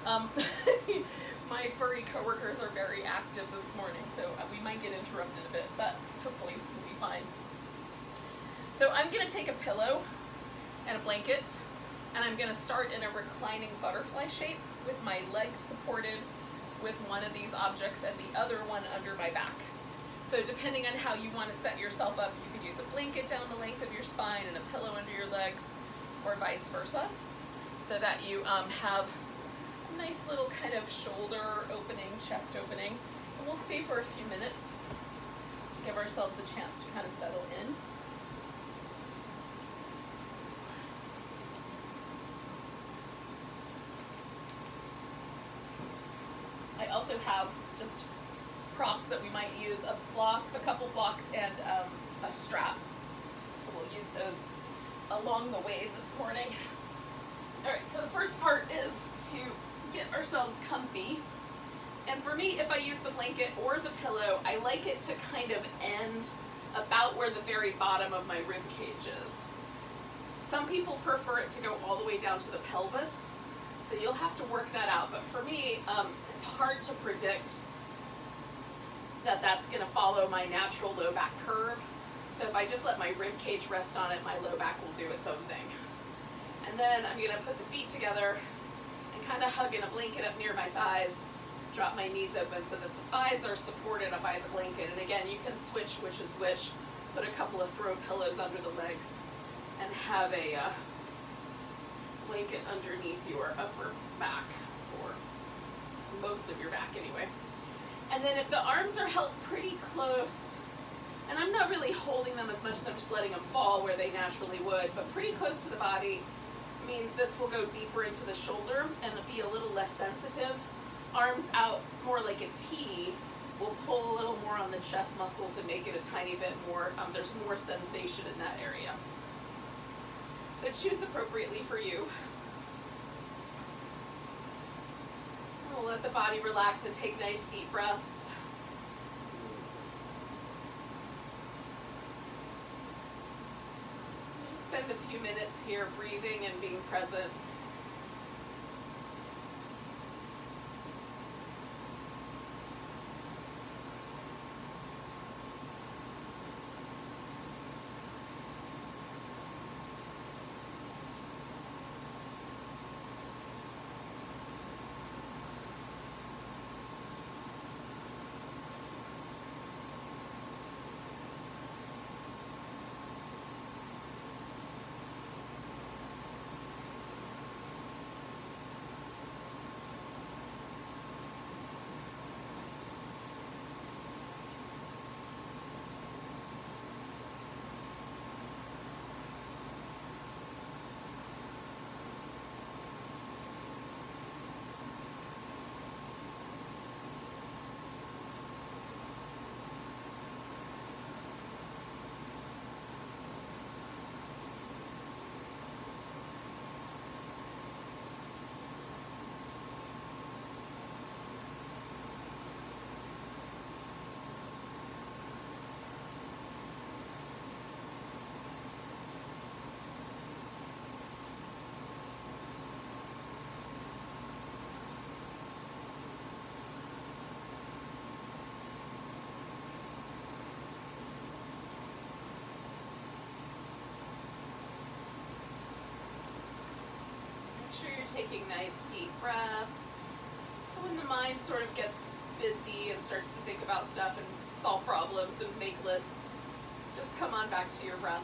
Um, my furry coworkers are very active this morning, so we might get interrupted a bit, but hopefully we'll be fine. So I'm going to take a pillow and a blanket, and I'm going to start in a reclining butterfly shape with my legs supported with one of these objects and the other one under my back. So depending on how you want to set yourself up, you could use a blanket down the length of your spine and a pillow under your legs, or vice versa, so that you have a nice little kind of shoulder opening, chest opening. And we'll stay for a few minutes to give ourselves a chance to kind of settle in. I also have just props that we might use, a couple blocks and a strap. So we'll use those along the way this morning. All right, so the first part is to get ourselves comfy. And for me, if I use the blanket or the pillow, I like it to kind of end about where the very bottom of my rib cage is. Some people prefer it to go all the way down to the pelvis, so you'll have to work that out. But for me, it's hard to predict that that's going to follow my natural low back curve. So if I just let my rib cage rest on it, my low back will do its own thing. And then I'm going to put the feet together and kind of hug in a blanket up near my thighs, drop my knees open so that the thighs are supported up by the blanket. And again, you can switch which is which, put a couple of throw pillows under the legs, and have a blanket underneath your upper back, or most of your back anyway. And then if the arms are held pretty close, and I'm not really holding them as much as I'm just letting them fall where they naturally would, but pretty close to the body means this will go deeper into the shoulder and be a little less sensitive. Arms out more like a T will pull a little more on the chest muscles and make it a tiny bit more, there's more sensation in that area. So choose appropriately for you. We'll let the body relax and take nice deep breaths. Just spend a few minutes here breathing and being present. Sure you're taking nice deep breaths. When the mind sort of gets busy and starts to think about stuff and solve problems and make lists, just come on back to your breath.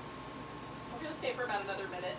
We're going to stay for about another minute.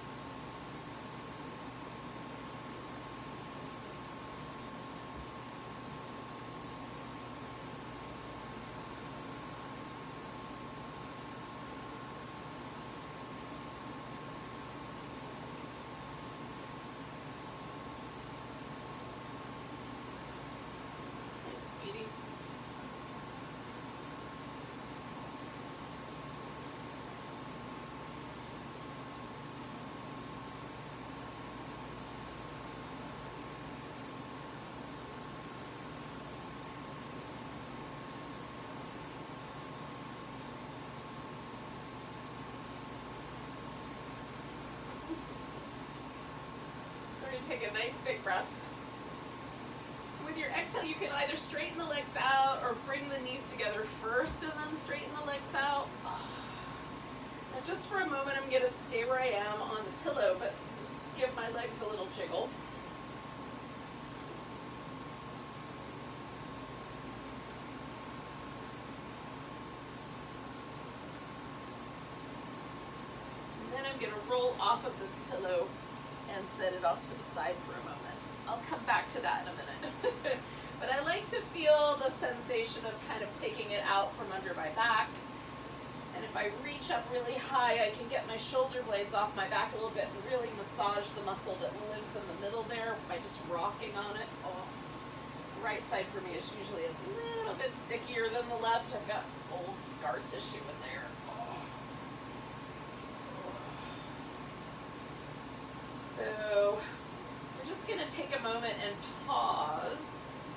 Take a nice big breath. With your exhale, you can either straighten the legs out or bring the knees together first and then straighten the legs out. Now just for a moment, I'm going to stay where I am on the pillow, but give my legs a little jiggle. And then I'm going to roll off of this pillow and set it off to the side for a moment. I'll come back to that in a minute. But I like to feel the sensation of kind of taking it out from under my back. And if I reach up really high, I can get my shoulder blades off my back a little bit and really massage the muscle that lives in the middle there by just rocking on it. Oh, the right side for me is usually a little bit stickier than the left. I've got old scar tissue in there. So we're just going to take a moment and pause.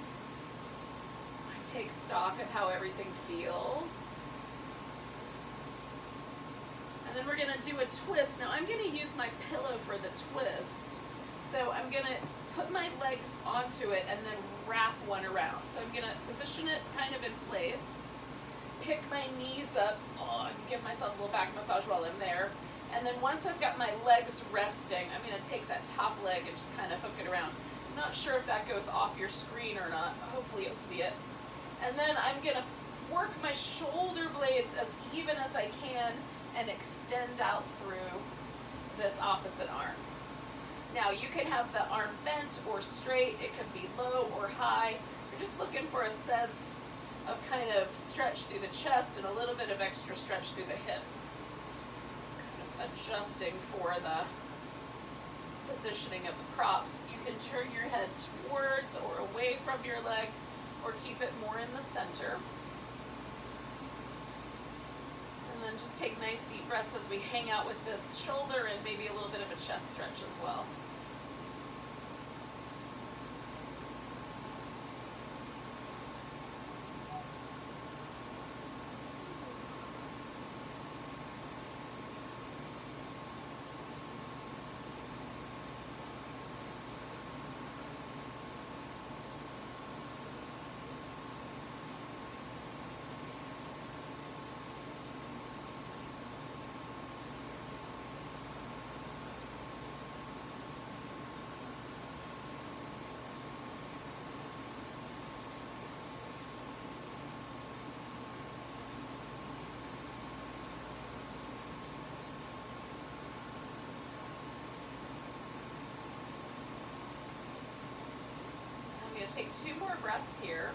Take stock of how everything feels. And then we're going to do a twist. Now I'm going to use my pillow for the twist. So I'm going to put my legs onto it and then wrap one around. So I'm going to position it kind of in place, pick my knees up, and give myself a little back massage while I'm there. And then once I've got my legs resting, I'm going to take that top leg and just kind of hook it around. I'm not sure if that goes off your screen or not. Hopefully you'll see it. And then I'm going to work my shoulder blades as even as I can and extend out through this opposite arm. Now you can have the arm bent or straight. It can be low or high. You're just looking for a sense of kind of stretch through the chest and a little bit of extra stretch through the hip. Kind of adjusting for the positioning of the props. You can turn your head towards or away from your leg, or keep it more in the center. And then just take nice deep breaths as we hang out with this shoulder and maybe a little bit of a chest stretch as well. I'm going to take 2 more breaths here.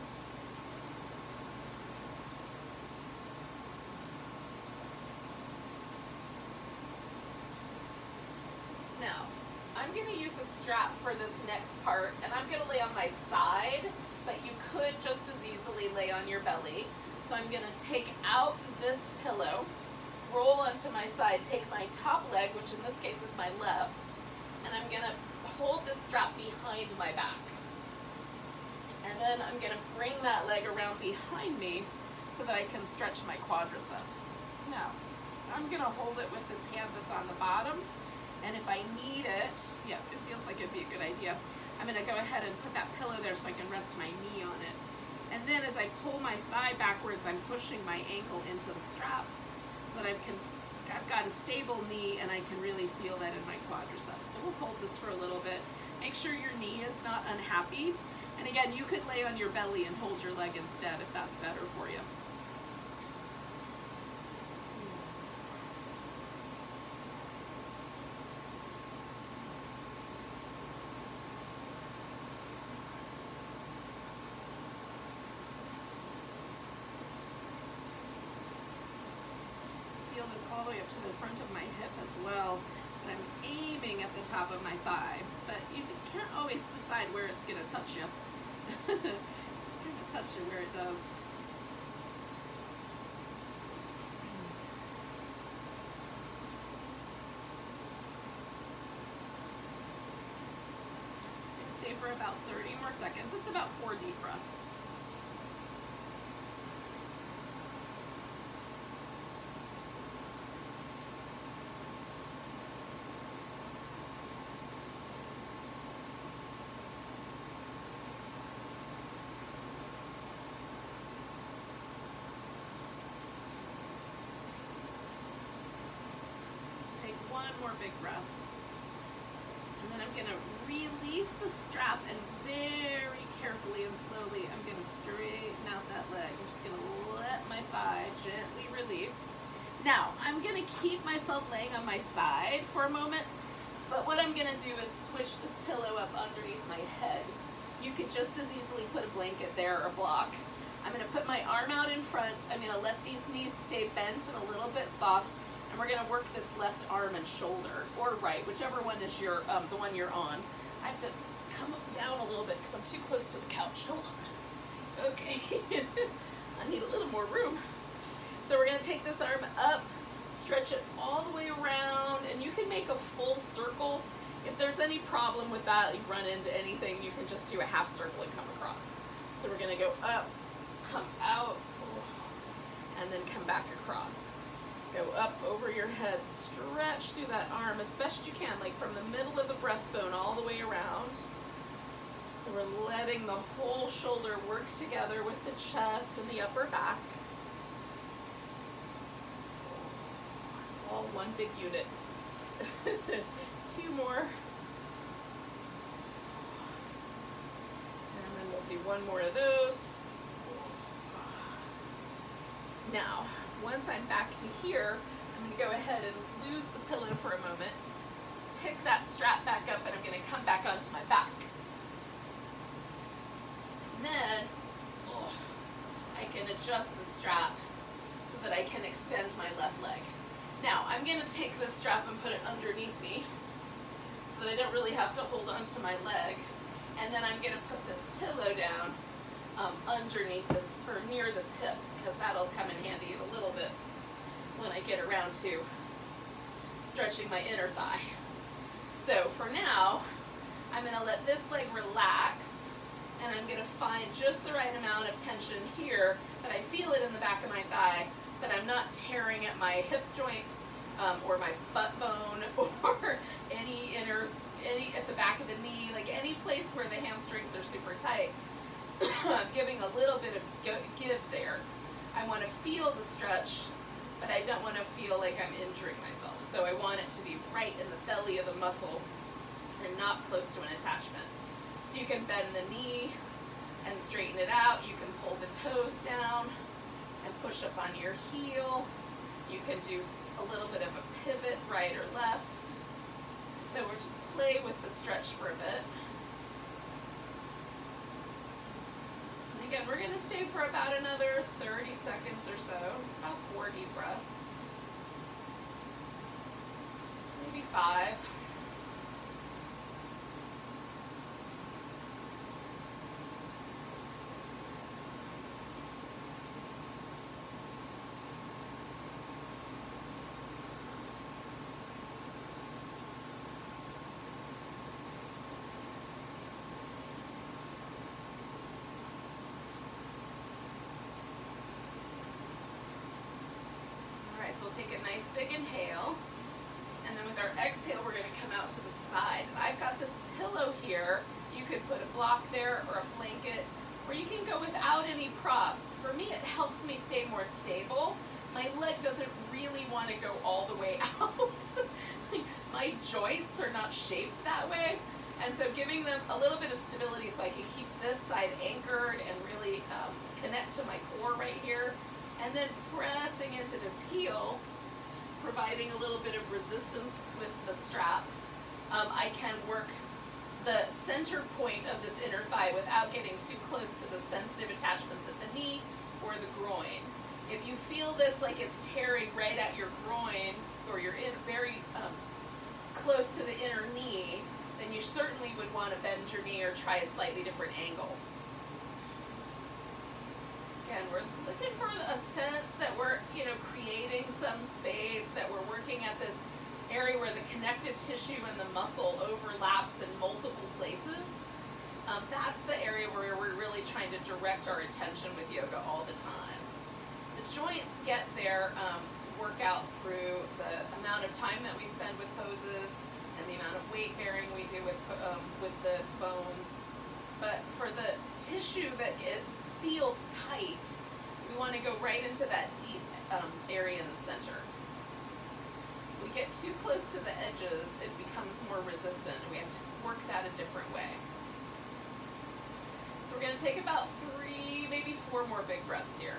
Now, I'm going to use a strap for this next part, and I'm going to lay on my side, but you could just as easily lay on your belly. So I'm going to take out this pillow, roll onto my side, take my top leg, which in this case is my left, and I'm going to hold this strap behind my back. And then I'm going to bring that leg around behind me so that I can stretch my quadriceps. Now, I'm going to hold it with this hand that's on the bottom, and if I need it, yeah, it feels like it'd be a good idea. I'm going to go ahead and put that pillow there so I can rest my knee on it. And then as I pull my thigh backwards, I'm pushing my ankle into the strap so that I've got a stable knee and I can really feel that in my quadriceps. So we'll hold this for a little bit. Make sure your knee is not unhappy. And again, you could lay on your belly and hold your leg instead if that's better for you. Feel this all the way up to the front of my hip as well. And I'm aiming at the top of my thigh, but you can't always decide where it's going to touch you. It's going to touch you where it does. Stay for about 30 more seconds. It's about 4 deep breaths. more big breath. And then I'm gonna release the strap and very carefully and slowly, I'm gonna straighten out that leg. I'm just gonna let my thigh gently release. Now, I'm gonna keep myself laying on my side for a moment, but what I'm gonna do is switch this pillow up underneath my head. You could just as easily put a blanket there or a block. I'm gonna put my arm out in front. I'm gonna let these knees stay bent and a little bit soft, and we're gonna work this left arm and shoulder, or right, whichever one is your, the one you're on. I have to come down a little bit because I'm too close to the couch. Hold on. Okay. I need a little more room. So we're gonna take this arm up, stretch it all the way around, and you can make a full circle. If there's any problem with that, you run into anything, you can just do a half circle and come across. So we're gonna go up, come out, and then come back across. Go up over your head, stretch through that arm as best you can, like from the middle of the breastbone all the way around. So we're letting the whole shoulder work together with the chest and the upper back. It's all one big unit. 2 more. And then we'll do 1 more of those. Now, once I'm back to here, I'm going to go ahead and lose the pillow for a moment, pick that strap back up, and I'm going to come back onto my back. And then, I can adjust the strap so that I can extend my left leg. Now, I'm going to take this strap and put it underneath me so that I don't really have to hold on to my leg. And then I'm going to put this pillow down underneath this, or near this hip, because that'll come in handy a little bit when I get around to stretching my inner thigh. So for now, I'm going to let this leg relax, and I'm going to find just the right amount of tension here that I feel it in the back of my thigh, but I'm not tearing at my hip joint or my butt bone or any at the back of the knee, like any place where the hamstrings are super tight. I'm giving a little bit of give there. I want to feel the stretch, but I don't want to feel like I'm injuring myself. So I want it to be right in the belly of the muscle and not close to an attachment. So you can bend the knee and straighten it out. You can pull the toes down and push up on your heel. You can do a little bit of a pivot, right or left. So we'll just play with the stretch for a bit. And again, we're going to stay for about another 30 seconds or so, about 4 deep breaths. Maybe 5. So we'll take a nice big inhale, and then with our exhale we're going to come out to the side. And I've got this pillow here. You could put a block there or a blanket, or you can go without any props. For me, it helps me stay more stable. My leg doesn't really want to go all the way out. My joints are not shaped that way, and so giving them a little bit of stability so I can keep this side anchored and really connect to my core right here. And then pressing into this heel, providing a little bit of resistance with the strap. I can work the center point of this inner thigh without getting too close to the sensitive attachments at the knee or the groin. If you feel this like it's tearing right at your groin, or you're very close to the inner knee, then you certainly would want to bend your knee or try a slightly different angle. Again, we're looking for a sense that we're, creating some space, that we're working at this area where the connective tissue and the muscle overlaps in multiple places. That's the area where we're really trying to direct our attention with yoga all the time. The joints get their workout through the amount of time that we spend with poses and the amount of weight bearing we do with the bones. But for the tissue that feels tight, we want to go right into that deep area in the center. we get too close to the edges, it becomes more resistant, and we have to work that a different way. So we're going to take about 3, maybe 4 more big breaths here.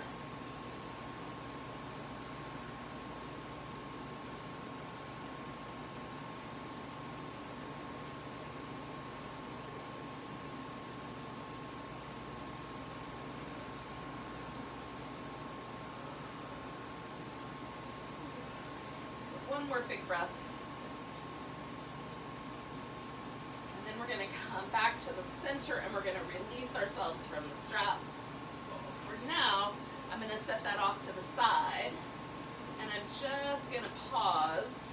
One more big breath. And then we're going to come back to the center and we're going to release ourselves from the strap. For now, I'm going to set that off to the side and I'm just going to pause.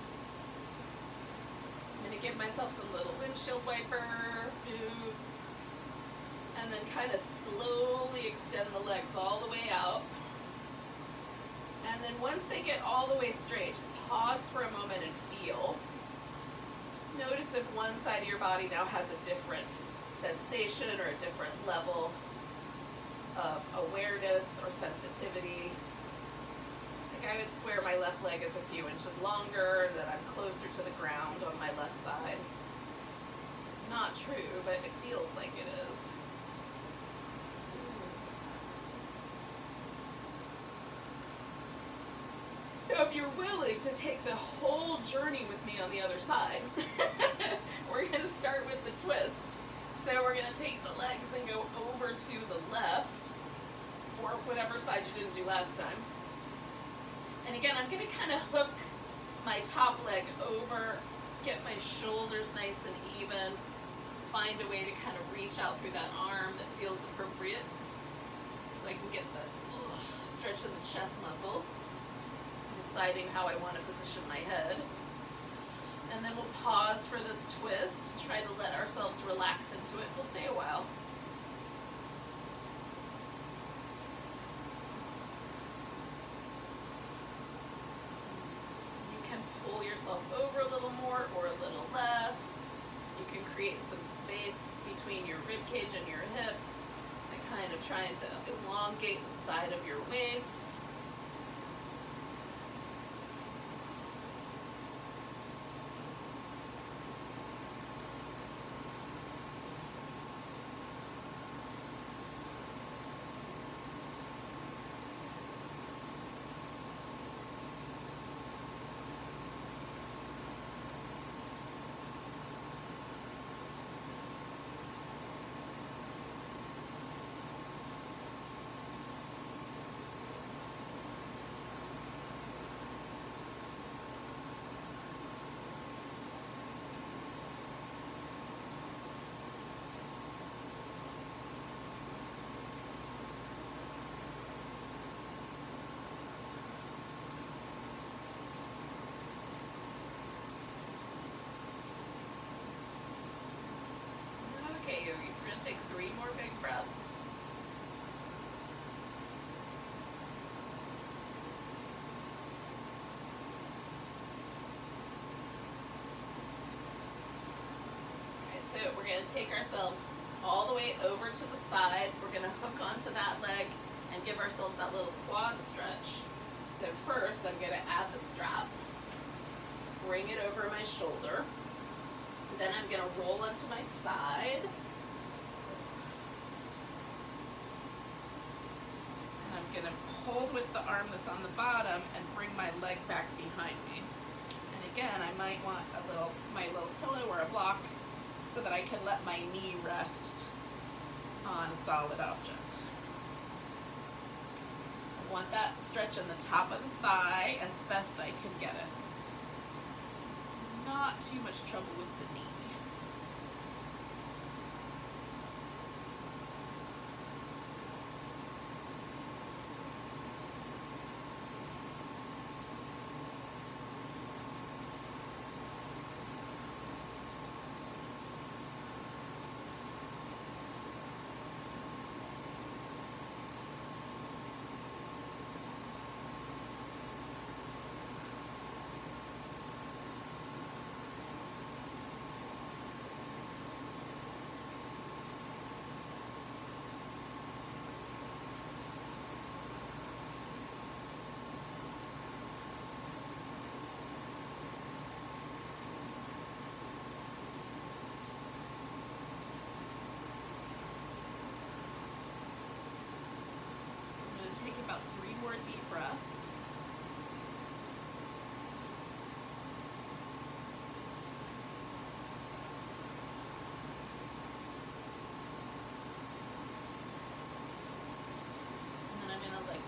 I'm going to give myself some little windshield wiper moves and then kind of slowly extend the legs all the way out. And then once they get all the way straight, just pause for a moment and feel. Notice if one side of your body now has a different sensation or a different level of awareness or sensitivity. Like I would swear my left leg is a few inches longer, that I'm closer to the ground on my left side. It's not true, but it feels like it is. So if you're willing to take the whole journey with me on the other side, we're going to start with the twist. So we're going to take the legs and go over to the left, or whatever side you didn't do last time. And again, I'm going to kind of hook my top leg over, get my shoulders nice and even, find a way to kind of reach out through that arm that feels appropriate. So I can get the stretch of the chest muscle. Deciding how I want to position my head. And then we'll pause for this twist, try to let ourselves relax into it. We'll stay a while. You can pull yourself over a little more or a little less. You can create some space between your rib cage and your hip by kind of trying to elongate the side of your waist. Okay, yogis, we're going to take 3 more big breaths. Alright, so we're going to take ourselves all the way over to the side. We're going to hook onto that leg and give ourselves that little quad stretch. So first, I'm going to add the strap, bring it over my shoulder. Then I'm going to roll onto my side. And I'm going to hold with the arm that's on the bottom and bring my leg back behind me. And again, I might want my little pillow or a block so that I can let my knee rest on a solid object. I want that stretch in the top of the thigh as best I can get it. Not too much trouble with the knee.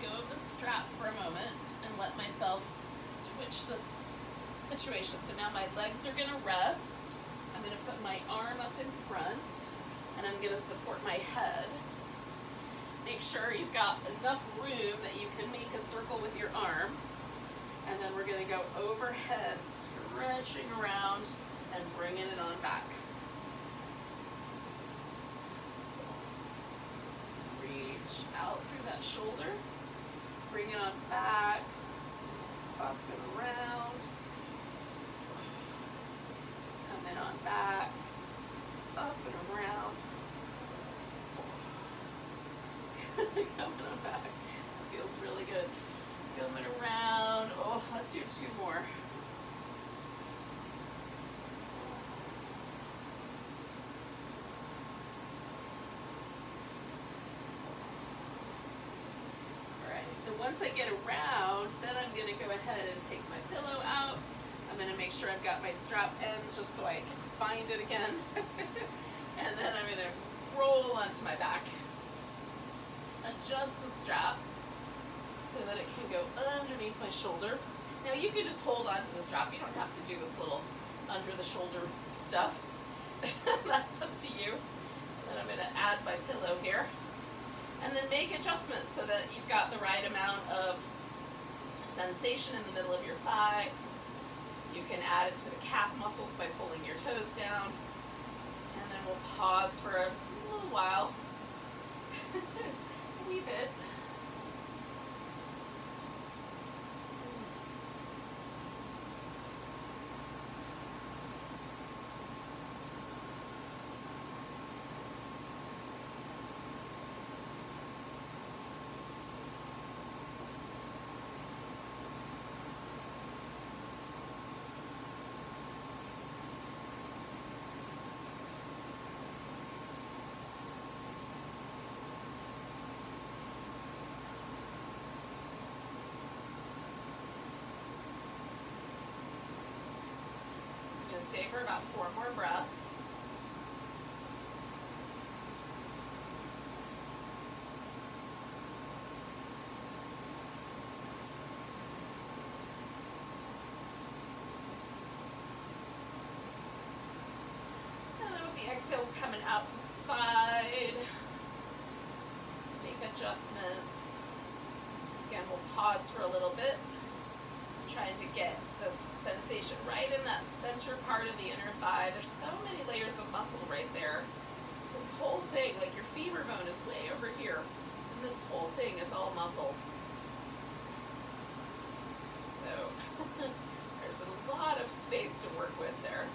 go of the strap for a moment and let myself switch this situation. So now my legs are gonna rest. I'm gonna put my arm up in front and I'm gonna support my head. Make sure you've got enough room that you can make a circle with your arm. And then we're gonna go overhead, stretching around and bringing it on back. Reach out through that shoulder, bring it on back, up and around, come in on back, up and around, coming on back. Feels really good. Coming around. Oh, let's do 2 more. Alright, so once I get around, then I'm going to go ahead and take my pillow out. I'm going to make sure I've got my strap end just so I can find it again. And then I'm going to roll onto my back. Adjust the strap so that it can go underneath my shoulder. Now you can just hold on to the strap. You don't have to do this little under the shoulder stuff. That's up to you. And then I'm going to add my pillow here. And then make adjustments so that you've got the right amount of sensation in the middle of your thigh. You can add it to the calf muscles by pulling your toes down. And then we'll pause for a little while. A wee bit. Stay for about 4 more breaths. And then with the exhale coming out to the side, make adjustments. Again, we'll pause for a little bit. Trying to get this sensation right in that center part of the inner thigh. There's so many layers of muscle right there. This whole thing, like your femur bone is way over here, and this whole thing is all muscle. So there's a lot of space to work with there.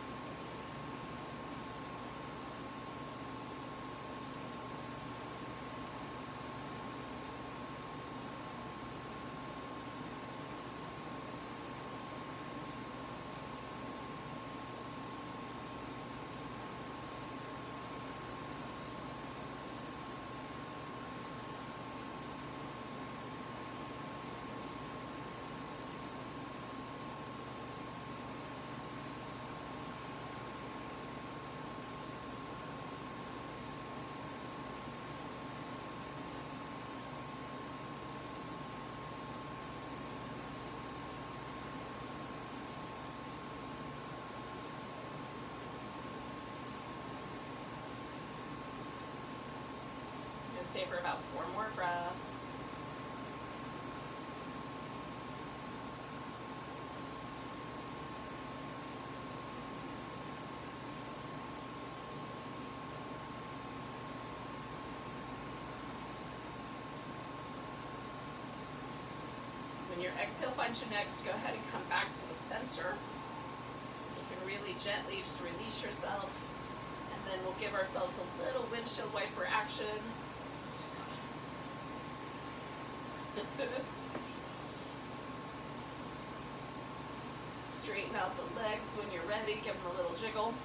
Stay for about 4 more breaths. So when your exhale finds you next, go ahead and come back to the center. You can really gently just release yourself, and then we'll give ourselves a little windshield wiper action. Straighten out the legs when you're ready, give them a little jiggle.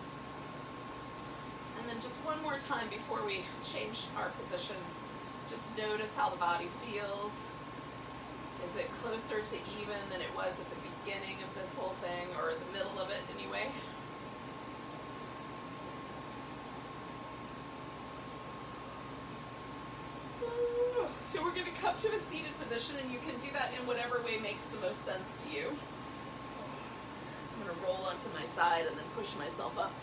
And then just one more time before we change our position, just notice how the body feels. Is it closer to even than it was at the beginning of this whole thing, or the middle of it anyway? So we're going to come to a seated position, and you can do that in whatever way makes the most sense to you. I'm going to roll onto my side and then push myself up.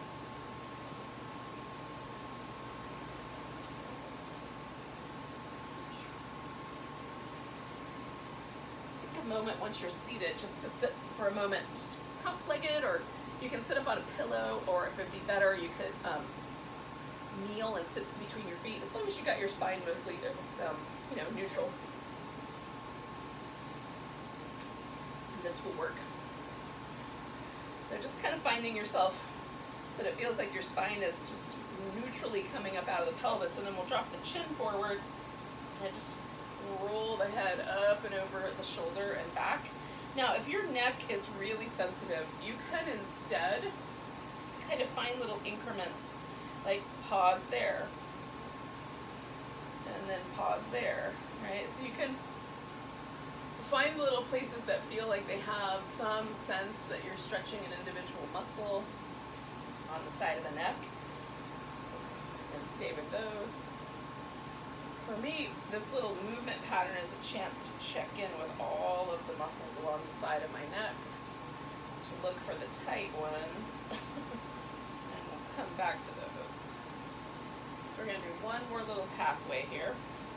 Take a moment once you're seated just to sit for a moment, just cross-legged, or you can sit up on a pillow, or if it'd be better, you could kneel and sit between your feet, as long as you got your spine mostly, you know, neutral. And this will work. So just kind of finding yourself so that it feels like your spine is just neutrally coming up out of the pelvis, and then we'll drop the chin forward and just roll the head up and over the shoulder and back. Now, if your neck is really sensitive, you can instead kind of find little increments, like pause there, and then pause there, right? So you can find little places that feel like they have some sense that you're stretching an individual muscle on the side of the neck, and stay with those. For me, this little movement pattern is a chance to check in with all of the muscles along the side of my neck, to look for the tight ones, and we'll come back to those. So we're going to do one more little pathway here.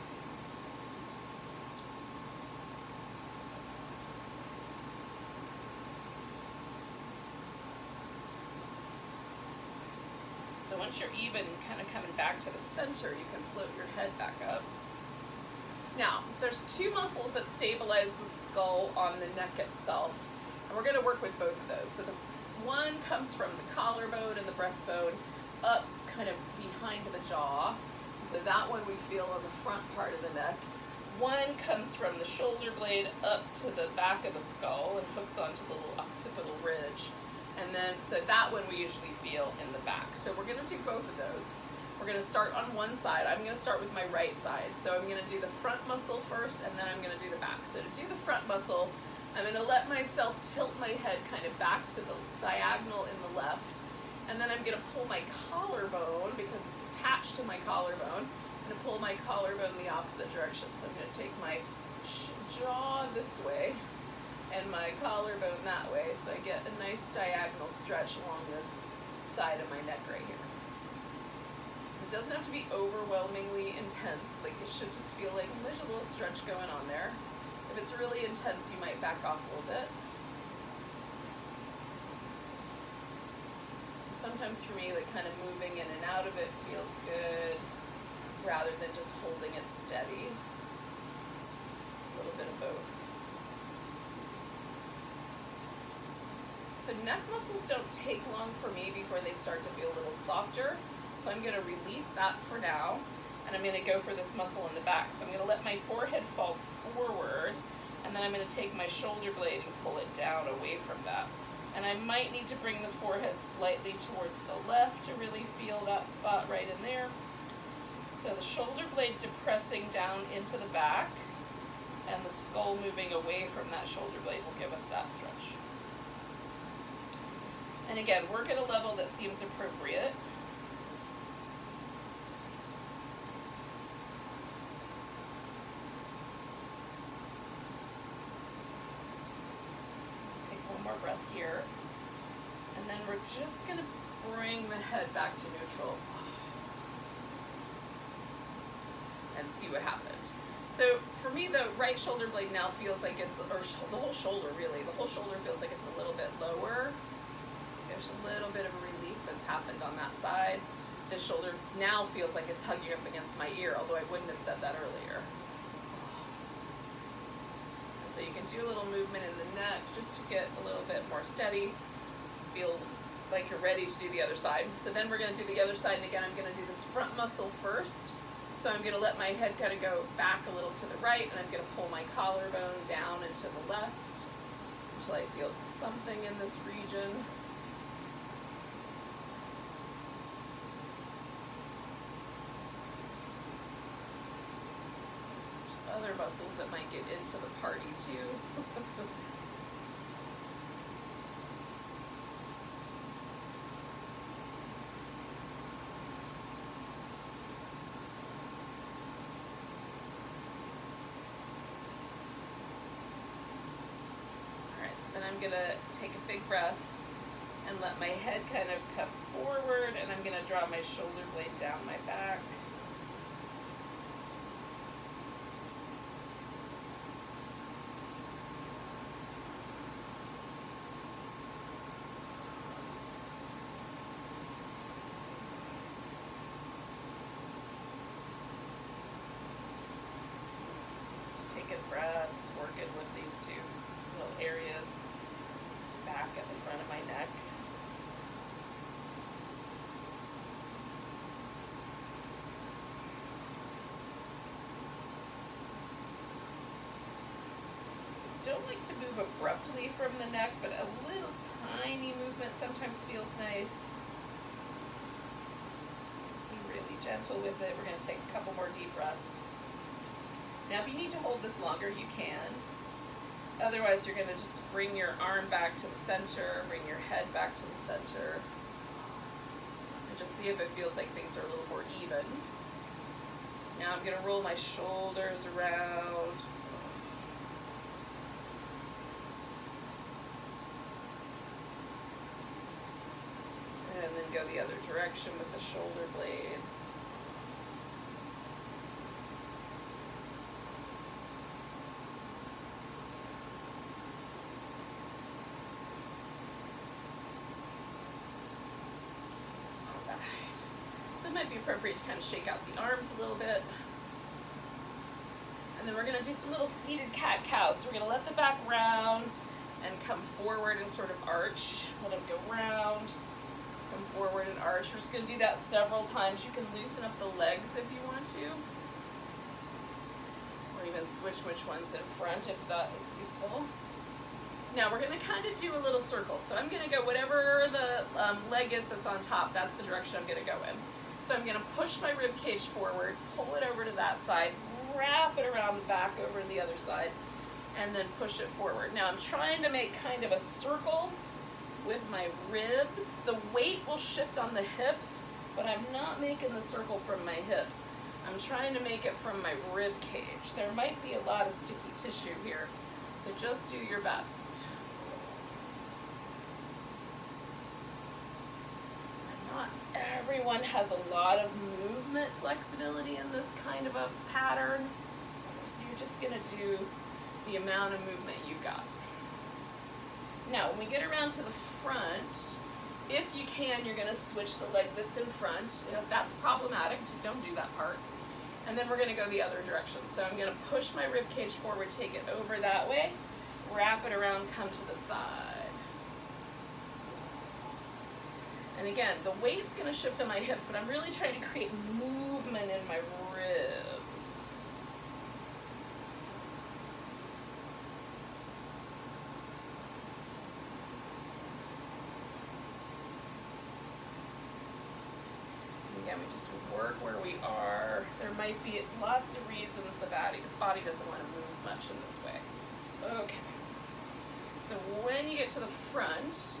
So once you're even kind of coming back to the center, you can float your head back up. Now, there's two muscles that stabilize the skull on the neck itself, and we're going to work with both of those. So the one comes from the collarbone and the breastbone up kind of behind the jaw. So that one we feel on the front part of the neck. One comes from the shoulder blade up to the back of the skull and hooks onto the little occipital ridge. And then, so that one we usually feel in the back. So we're gonna do both of those. We're gonna start on one side. I'm gonna start with my right side. So I'm gonna do the front muscle first, and then I'm gonna do the back. So to do the front muscle, I'm gonna let myself tilt my head kind of back to the diagonal in the left. And then I'm gonna pull my collarbone, because it's attached to my collarbone. I'm gonna pull my collarbone the opposite direction. So I'm gonna take my jaw this way, and my collarbone that way, so I get a nice diagonal stretch along this side of my neck right here. It doesn't have to be overwhelmingly intense, like it should just feel like there's a little stretch going on there. If it's really intense, you might back off a little bit. And sometimes for me, like kind of moving in and out of it feels good, rather than just holding it steady. A little bit of both. So neck muscles don't take long for me before they start to feel a little softer. So I'm going to release that for now, and I'm going to go for this muscle in the back. So I'm going to let my forehead fall forward, and then I'm going to take my shoulder blade and pull it down away from that. And I might need to bring the forehead slightly towards the left to really feel that spot right in there. So the shoulder blade depressing down into the back, and the skull moving away from that shoulder blade will give us that stretch. And again, work at a level that seems appropriate. Take one more breath here. And then we're just going to bring the head back to neutral. And see what happens. So for me, the right shoulder blade now feels like it's, or the whole shoulder really, the whole shoulder feels like it's a little bit lower. There's a little bit of a release that's happened on that side. The shoulder now feels like it's hugging up against my ear, although I wouldn't have said that earlier. And so you can do a little movement in the neck just to get a little bit more steady. Feel like you're ready to do the other side. So then we're going to do the other side, and again, I'm going to do this front muscle first. So I'm going to let my head kind of go back a little to the right, and I'm going to pull my collarbone down and to the left until I feel something in this region. There's other muscles that might get into the party too. I'm gonna take a big breath and let my head kind of come forward, and I'm gonna draw my shoulder blade down my back. Taking breaths, working with these two little areas back at the front of my neck. Don't like to move abruptly from the neck, but a little tiny movement sometimes feels nice. Be really gentle with it. We're going to take a couple more deep breaths. Now, if you need to hold this longer, you can. Otherwise, you're going to just bring your arm back to the center, bring your head back to the center, and just see if it feels like things are a little more even. Now I'm going to roll my shoulders around. And then go the other direction with the shoulder blades. So it might be appropriate to kind of shake out the arms a little bit. And then we're going to do some little seated cat-cows. So we're going to let the back round and come forward and sort of arch. Let them go round, come forward and arch. We're just going to do that several times. You can loosen up the legs if you want to. Or even switch which one's in front if that is useful. Now we're going to kind of do a little circle. So I'm going to go whatever the leg is that's on top, that's the direction I'm going to go in. So I'm going to push my rib cage forward, pull it over to that side, wrap it around the back over to the other side, and then push it forward. Now I'm trying to make kind of a circle with my ribs. The weight will shift on the hips, but I'm not making the circle from my hips. I'm trying to make it from my rib cage. There might be a lot of sticky tissue here, so just do your best. Not everyone has a lot of movement flexibility in this kind of a pattern, so you're just going to do the amount of movement you've got. Now, when we get around to the front, if you can, you're going to switch the leg that's in front. And if that's problematic, just don't do that part. And then we're going to go the other direction. So I'm going to push my rib cage forward, take it over that way, wrap it around, come to the side. And again, the weight's going to shift on my hips, but I'm really trying to create movement in my ribs. And again, we just work where we are. There might be lots of reasons the body doesn't want to move much in this way. Okay. So when you get to the front,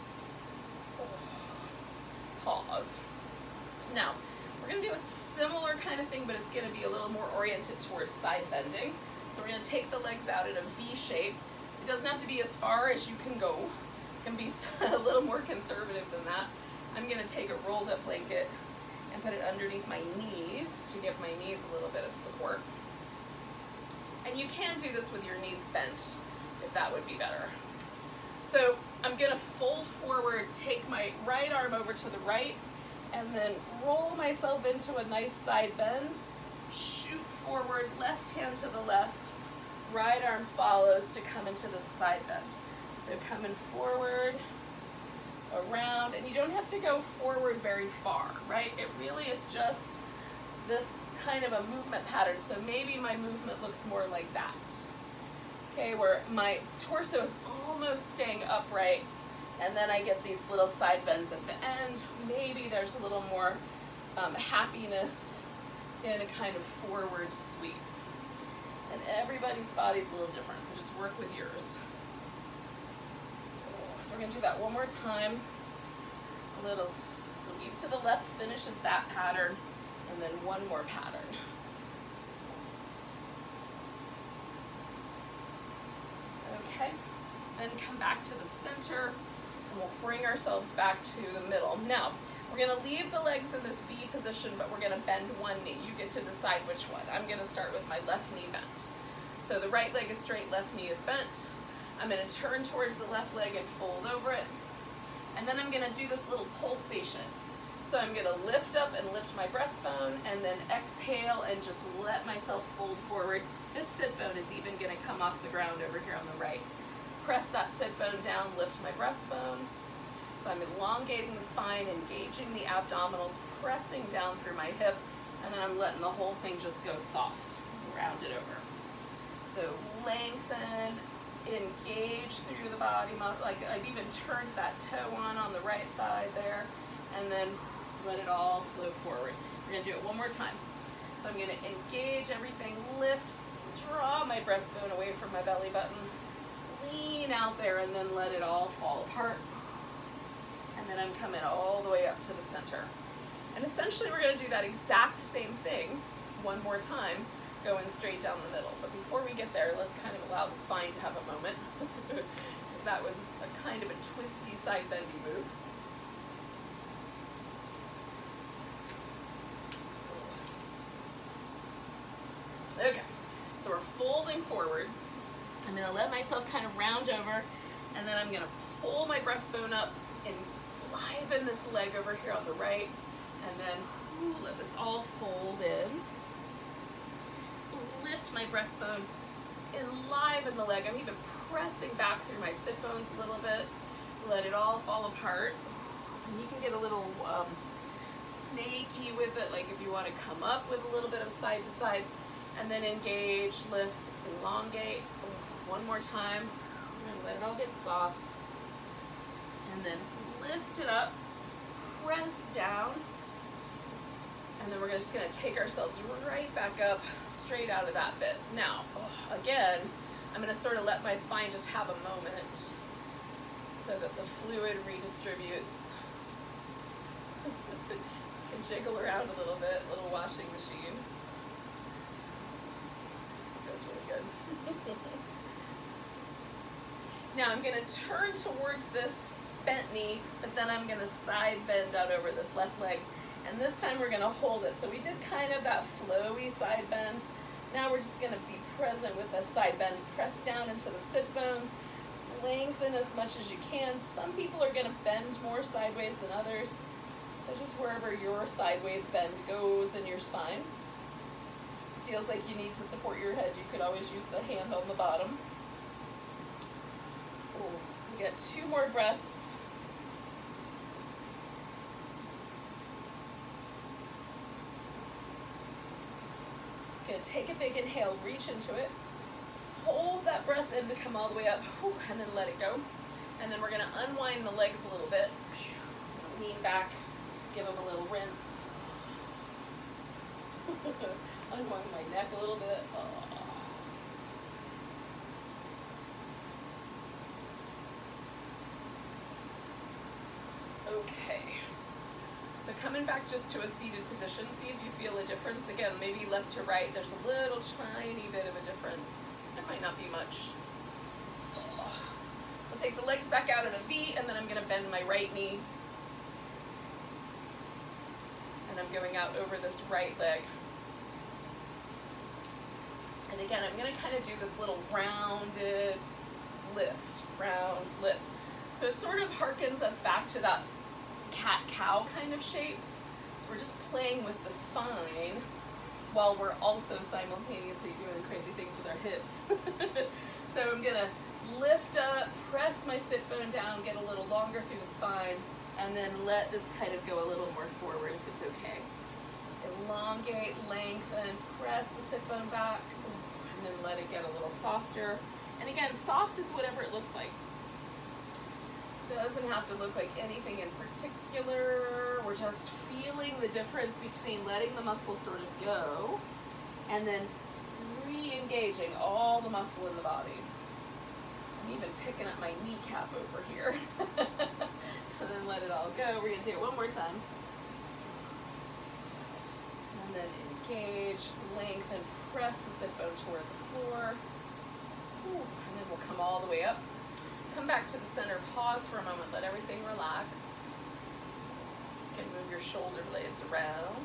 pause. Now, we're going to do a similar kind of thing, but it's going to be a little more oriented towards side bending. So we're going to take the legs out in a V shape. It doesn't have to be as far as you can go. It can be a little more conservative than that. I'm going to take a rolled up blanket and put it underneath my knees to give my knees a little bit of support. And you can do this with your knees bent, if that would be better. So I'm going to fold forward, take my right arm over to the right, and then roll myself into a nice side bend, shoot forward, left hand to the left, right arm follows to come into the side bend. So coming forward, around, and you don't have to go forward very far, right? It really is just this kind of a movement pattern. So maybe my movement looks more like that. Okay, where my torso is almost staying upright, and then I get these little side bends at the end. Maybe there's a little more happiness in a kind of forward sweep. And everybody's body's a little different, so just work with yours. So we're gonna do that one more time. A little sweep to the left finishes that pattern, and then one more pattern. Okay, then come back to the center, and we'll bring ourselves back to the middle. Now, we're gonna leave the legs in this V position, but we're gonna bend one knee. You get to decide which one. I'm gonna start with my left knee bent. So the right leg is straight, left knee is bent. I'm gonna turn towards the left leg and fold over it. And then I'm gonna do this little pulsation. So I'm gonna lift up and lift my breastbone, and then exhale and just let myself fold forward. This sit bone is even gonna come off the ground over here on the right. Press that sit bone down, lift my breastbone. So I'm elongating the spine, engaging the abdominals, pressing down through my hip, and then I'm letting the whole thing just go soft, round it over. So lengthen, engage through the body, like I've even turned that toe on the right side there, and then let it all flow forward. We're gonna do it one more time. So I'm gonna engage everything, lift, draw my breastbone away from my belly button, lean out there, and then let it all fall apart. And then I'm coming all the way up to the center. And essentially we're gonna do that exact same thing one more time, going straight down the middle. But before we get there, let's kind of allow the spine to have a moment. That was a kind of a twisty side bendy move. Okay, so we're folding forward. I'm gonna let myself kind of round over, and then I'm gonna pull my breastbone up and liven this leg over here on the right, and then let this all fold in. Lift my breastbone, enliven the leg. I'm even pressing back through my sit bones a little bit. Let it all fall apart. And you can get a little snaky with it, like if you want to come up with a little bit of side to side, and then engage, lift, elongate. One more time. I'm gonna let it all get soft. And then lift it up, press down, and then we're just gonna take ourselves right back up, straight out of that bit. Now, again, I'm gonna sort of let my spine just have a moment so that the fluid redistributes. Can jiggle around a little bit, little washing machine. That's really good. Now I'm gonna turn towards this bent knee, but then I'm gonna side bend out over this left leg. And this time we're gonna hold it. So we did kind of that flowy side bend. Now we're just gonna be present with the side bend. Press down into the sit bones. Lengthen as much as you can. Some people are gonna bend more sideways than others. So just wherever your sideways bend goes in your spine. Feels like you need to support your head, you could always use the hand on the bottom. Ooh, we got 2 more breaths. Gonna take a big inhale, reach into it. Hold that breath in to come all the way up, and then let it go. And then we're gonna unwind the legs a little bit. Lean back, give them a little rinse. Unwind my neck a little bit. Okay. So coming back just to a seated position, see if you feel a difference. Again, maybe left to right, there's a little tiny bit of a difference. It might not be much. I'll take the legs back out in a V, and then I'm gonna bend my right knee. And I'm going out over this right leg. And again, I'm gonna kind of do this little rounded lift, round lift. So it sort of harkens us back to that cat-cow kind of shape. So we're just playing with the spine while we're also simultaneously doing crazy things with our hips. So I'm gonna lift up, press my sit bone down, get a little longer through the spine, and then let this kind of go a little more forward if it's okay. Elongate, lengthen, press the sit bone back, and then let it get a little softer. And again, soft is whatever it looks like. Doesn't have to look like anything in particular. We're just feeling the difference between letting the muscle sort of go and then re-engaging all the muscle in the body. I'm even picking up my kneecap over here. And then let it all go. We're gonna do it one more time. And then engage, lengthen, press the sit bone toward the floor. Ooh, and then we'll come all the way up. Come back to the center, pause for a moment, let everything relax. You can move your shoulder blades around.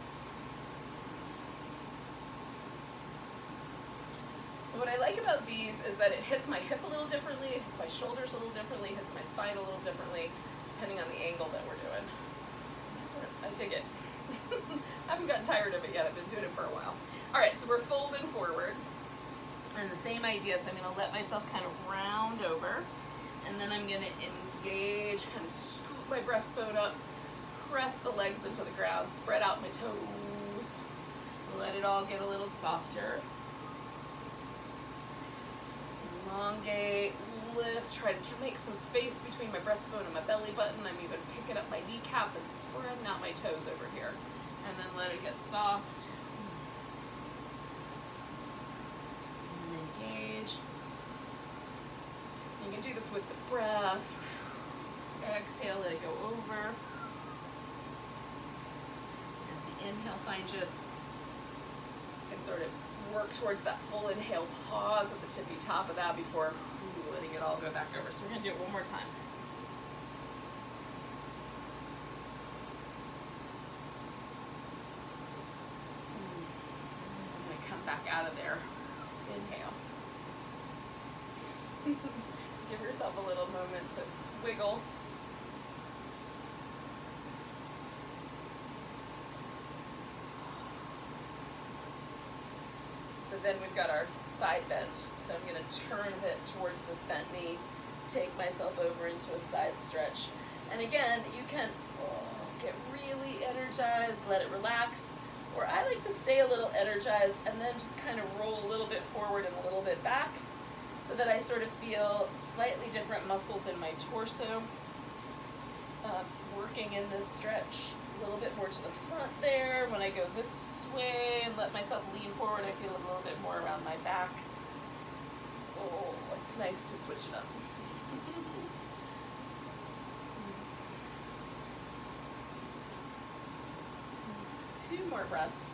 So what I like about these is that it hits my hip a little differently, it hits my shoulders a little differently, it hits my spine a little differently, depending on the angle that we're doing. I dig it. I haven't gotten tired of it yet, I've been doing it for a while. All right, so we're folding forward. And the same idea, so I'm gonna let myself kind of round over, and then I'm gonna engage, kind of scoop my breastbone up, press the legs into the ground, spread out my toes, let it all get a little softer. Elongate, lift, try to make some space between my breastbone and my belly button. I'm even picking up my kneecap and spreading out my toes over here. And then let it get soft. And engage. You can do this with the breath. Exhale, let it go over. As the inhale finds you, you can sort of work towards that full inhale, pause at the tippy top of that before letting it all go back over. So we're gonna do it one more time. I'm gonna come back out of there. Inhale. Give yourself a little moment to wiggle. So then we've got our side bend. So I'm gonna turn a bit towards this bent knee, take myself over into a side stretch. And again, you can get really energized, let it relax, or I like to stay a little energized and then just kind of roll a little bit forward and a little bit back so that I sort of feel slightly different muscles in my torso working in this stretch. A little bit more to the front there. When I go this way and let myself lean forward, I feel a little bit more around my back. Oh, it's nice to switch it up. 2 more breaths.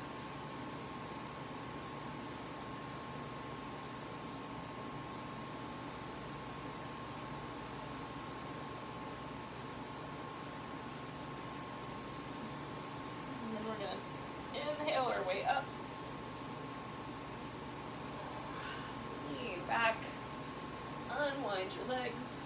And then we're going to inhale our way up. Lean back. Unwind your legs.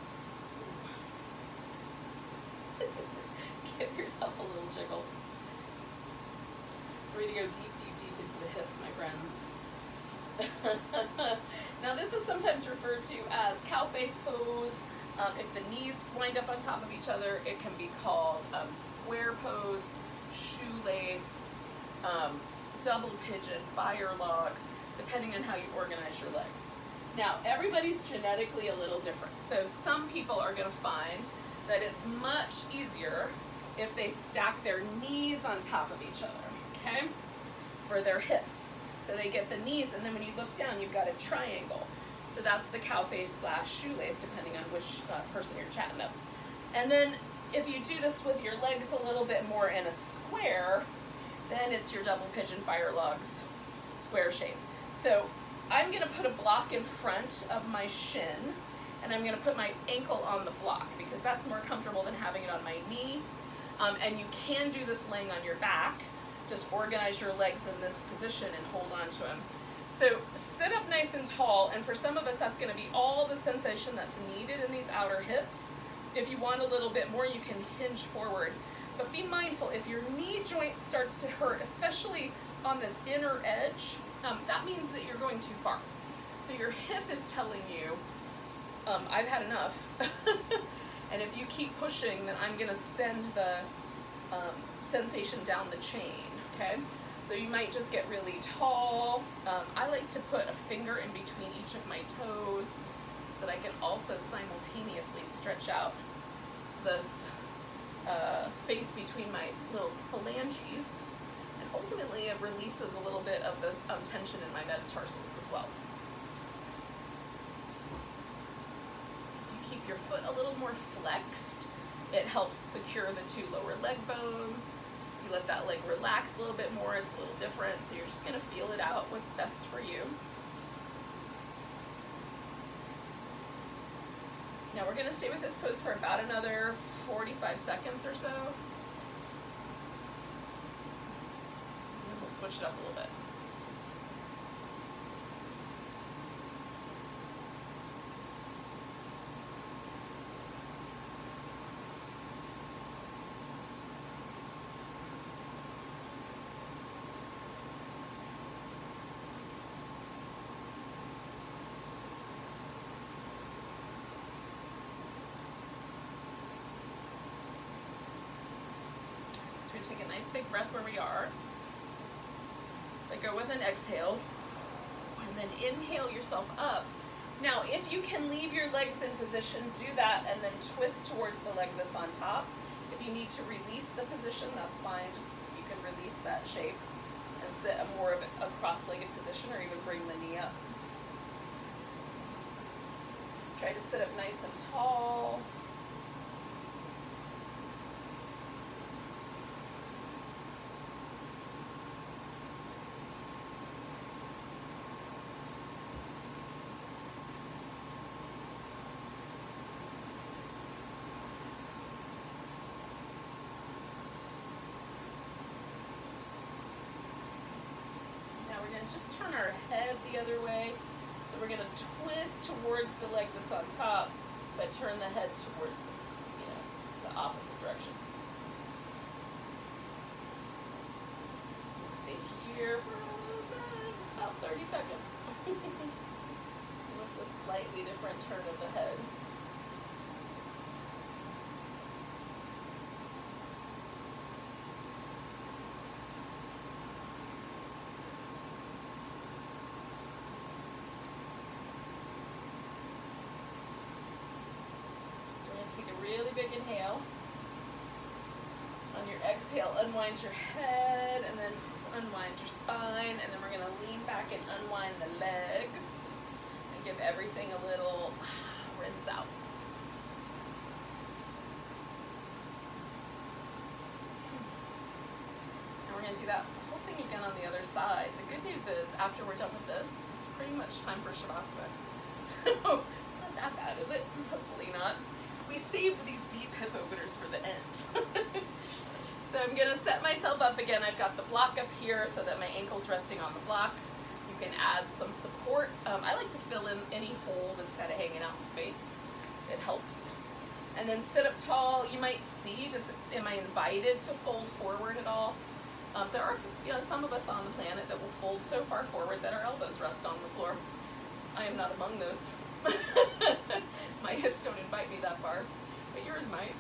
Give yourself a little jiggle. It's ready to go deep, deep, deep into the hips, my friends. Now this is sometimes referred to as cow face pose. If the knees wind up on top of each other, it can be called square pose, shoelace, double pigeon, fire logs, depending on how you organize your legs. Now, everybody's genetically a little different. So some people are gonna find that it's much easier if they stack their knees on top of each other, okay? For their hips. So they get the knees, and then when you look down, you've got a triangle. So that's the cow face / shoelace, depending on which person you're chatting up. And then if you do this with your legs a little bit more in a square, then it's your double pigeon fire logs square shape. So I'm gonna put a block in front of my shin, and I'm gonna put my ankle on the block because that's more comfortable than having it on my knee. And you can do this laying on your back. Just organize your legs in this position and hold on to them. So sit up nice and tall, and for some of us that's gonna be all the sensation that's needed in these outer hips. If you want a little bit more, you can hinge forward. But be mindful, if your knee joint starts to hurt, especially on this inner edge, that means that you're going too far. So your hip is telling you, I've had enough. And if you keep pushing, then I'm gonna send the sensation down the chain, okay? So you might just get really tall. I like to put a finger in between each of my toes so that I can also simultaneously stretch out this space between my little phalanges. And ultimately it releases a little bit of the tension in my metatarsals as well. If you keep your foot a little more flexed, it helps secure the 2 lower leg bones. You let that leg relax a little bit more, it's a little different, so you're just gonna feel it out, what's best for you. Now we're going to stay with this pose for about another 45 seconds or so. And then we'll switch it up a little bit. Take a nice big breath where we are. Then go with an exhale. And then inhale yourself up. Now, if you can leave your legs in position, do that and then twist towards the leg that's on top. If you need to release the position, that's fine. Just you can release that shape and sit a more of a cross-legged position, or even bring the knee up. Try to sit up nice and tall. Just turn our head the other way. So we're going to twist towards the leg that's on top, but turn the head towards the opposite direction. We'll stay here for about 30 seconds. With a slightly different turn of the head. Take a really big inhale. On your exhale, unwind your head and then unwind your spine, and then we're going to lean back and unwind the legs and give everything a little rinse out. And we're going to do that whole thing again on the other side. The good news is, after we're done with this, it's pretty much time for Shavasana. So it's not that bad, is it? Hopefully not. We saved these deep hip openers for the end. So I'm going to set myself up again. I've got the block up here so that my ankle's resting on the block. You can add some support. I like to fill in any hole that's kind of hanging out in space. It helps. And then sit up tall. You might see, am I invited to fold forward at all? There are some of us on the planet that will fold so far forward that our elbows rest on the floor. I am not among those. My hips don't invite me that far, but yours might.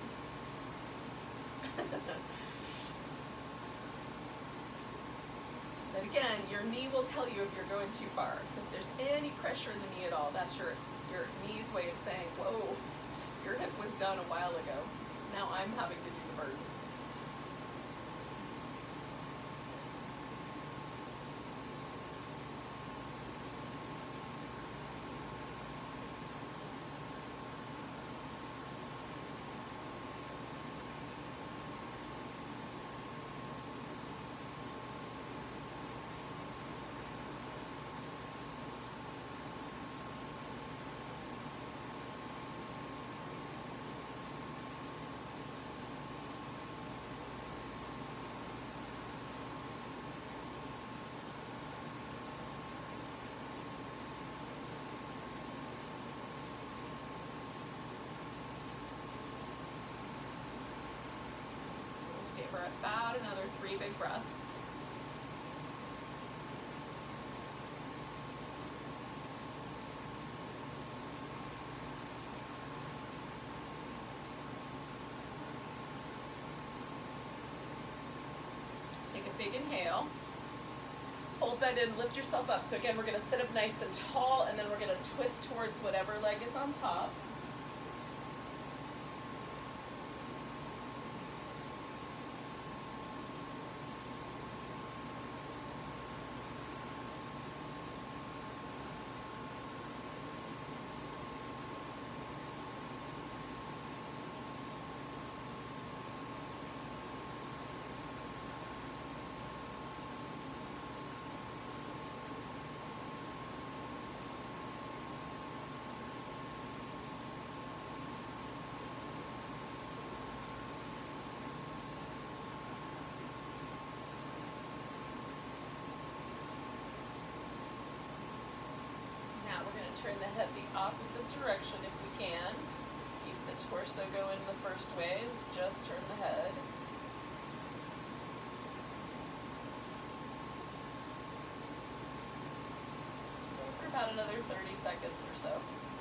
Then again, your knee will tell you if you're going too far. So if there's any pressure in the knee at all, that's your knee's way of saying, whoa, your hip was done a while ago. Now I'm having to do the burden. For about another 3 big breaths. Take a big inhale. Hold that in, lift yourself up. So again, we're going to sit up nice and tall, and then we're going to twist towards whatever leg is on top. turn the head the opposite direction if we can. Keep the torso going the first way, just turn the head. Stay for about another 30 seconds or so.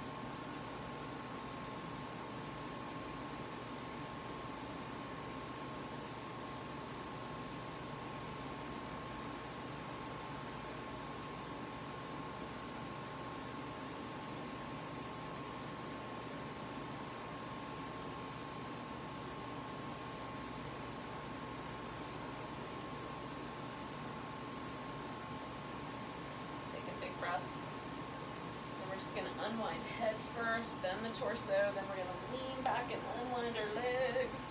Breath. And we're just going to unwind head first, then the torso, then we're going to lean back and unwind our legs.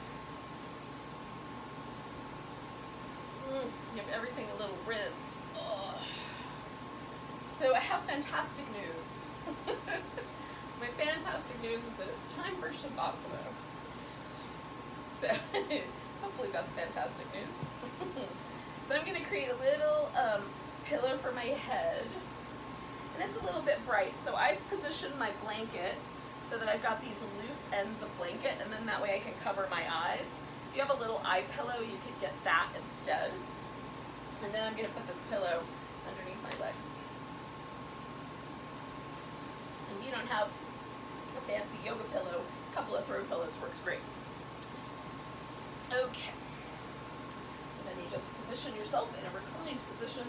Give everything a little rinse. Ugh. So I have fantastic news. My fantastic news is that it's time for Shavasana. So hopefully that's fantastic news. So I'm going to create a little pillow for my head. And it's a little bit bright, so I've positioned my blanket so that I've got these loose ends of blanket, and then that way I can cover my eyes. If you have a little eye pillow, you could get that instead. And then I'm going to put this pillow underneath my legs. And if you don't have a fancy yoga pillow, a couple of throw pillows works great. Okay. So then you just position yourself in a reclined position.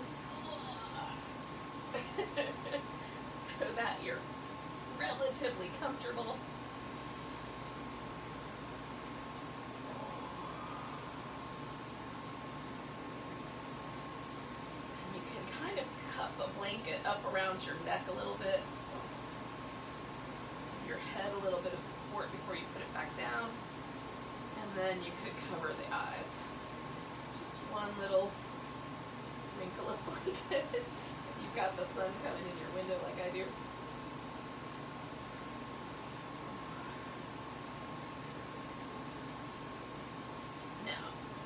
So that you're relatively comfortable. And you can kind of cup a blanket up around your neck a little bit. Your head a little bit of support before you put it back down. And then you could cover the eyes. Just one little wrinkle of blanket. You've got the sun coming in your window like I do. Now,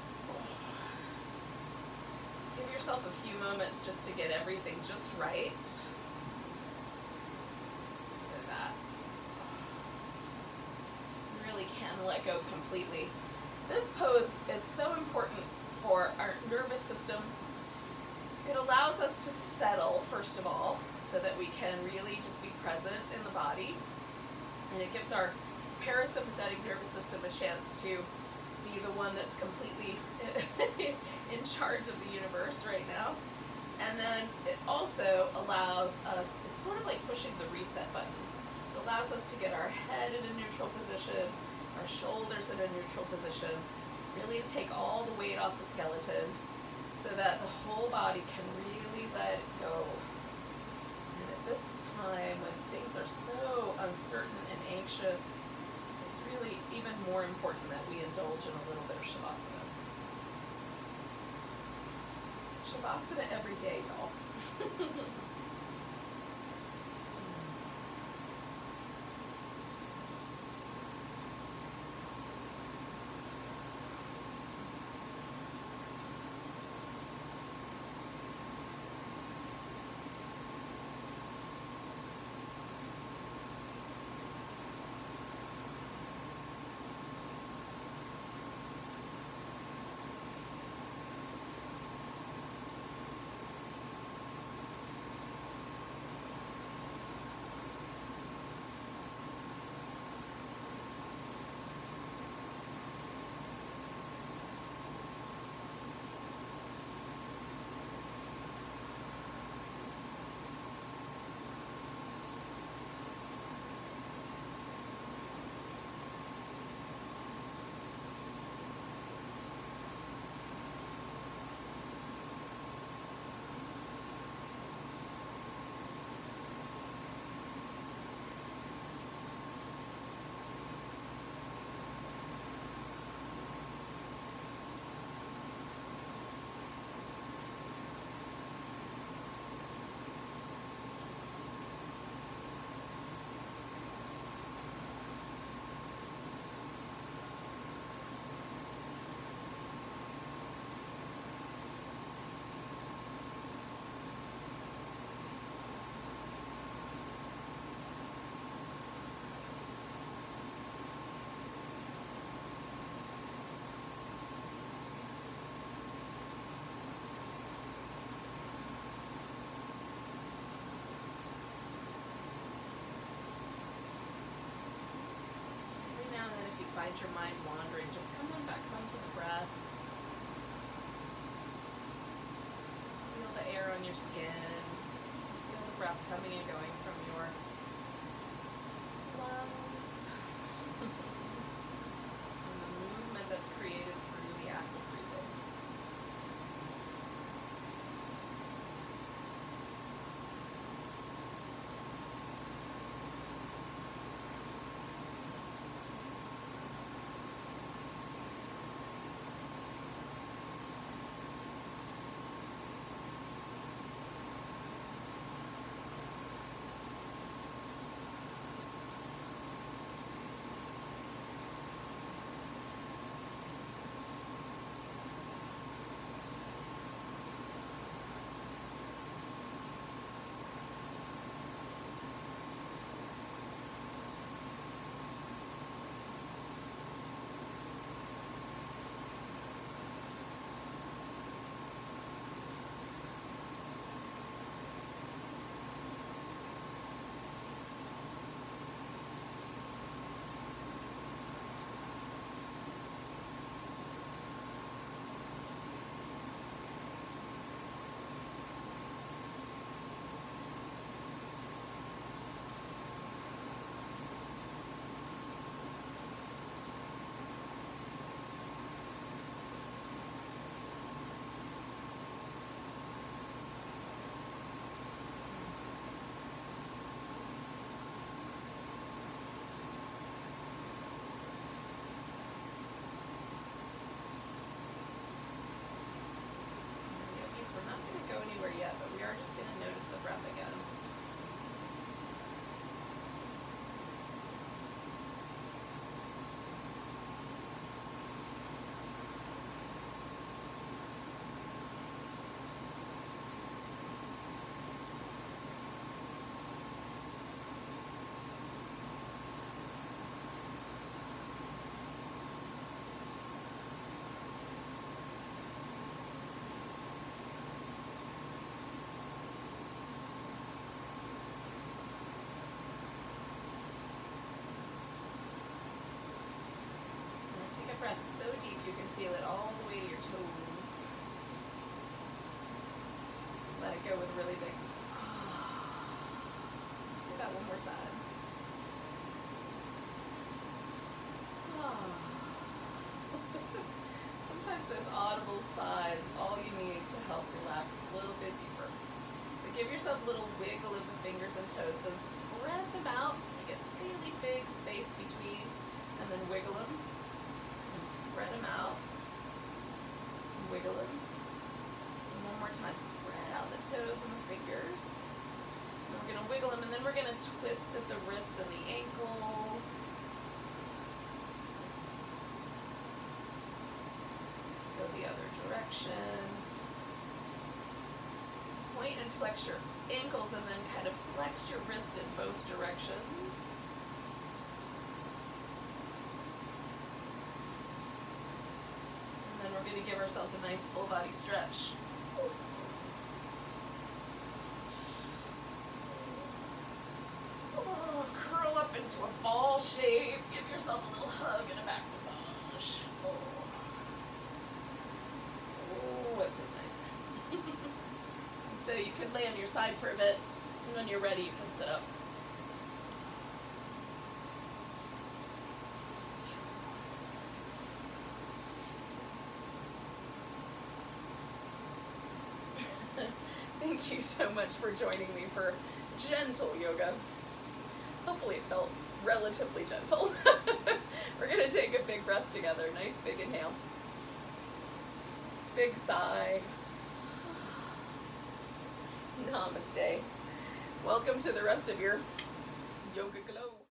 give yourself a few moments just to get everything just right, so that you really can let go completely. This pose is so important for our nervous system. It allows us to settle, first of all, so that we can really just be present in the body. And it gives our parasympathetic nervous system a chance to be the one that's completely in charge of the universe right now. And then it also allows us, it's sort of like pushing the reset button. It allows us to get our head in a neutral position, our shoulders in a neutral position, really take all the weight off the skeleton, so that the whole body can really let it go. And at this time, when things are so uncertain and anxious, it's really even more important that we indulge in a little bit of Shavasana. Shavasana every day, y'all. find your mind wandering, just come on back home to the breath. Just feel the air on your skin. Feel the breath coming and going from your lungs. And the movement that's created through the act of breathing. We're not going to go anywhere yet, but we are just going to notice the breath again. Take a breath so deep you can feel it all the way to your toes. Let it go with a really big do that one more time. Sometimes those audible sighs is all you need to help relax a little bit deeper. So give yourself a little wiggle of the fingers and toes, then spread them out so you get really big space between, and then wiggle them. Spread them out, wiggle them, and one more time, spread out the toes and the fingers. And we're going to wiggle them, and then we're going to twist at the wrist and the ankles. Go the other direction. Point and flex your ankles, and then kind of flex your wrist in both directions. We're going to give ourselves a nice full body stretch. Oh, curl up into a ball shape. Give yourself a little hug and a back massage. Oh, it feels nice. And so you could lay on your side for a bit, and when you're ready, you can sit up. Thank you so much for joining me for gentle yoga. Hopefully it felt relatively gentle. We're going to take a big breath together. Nice big inhale. Big sigh. Namaste. Welcome to the rest of your yoga glow.